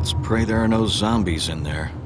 Let's pray there are no zombies in there.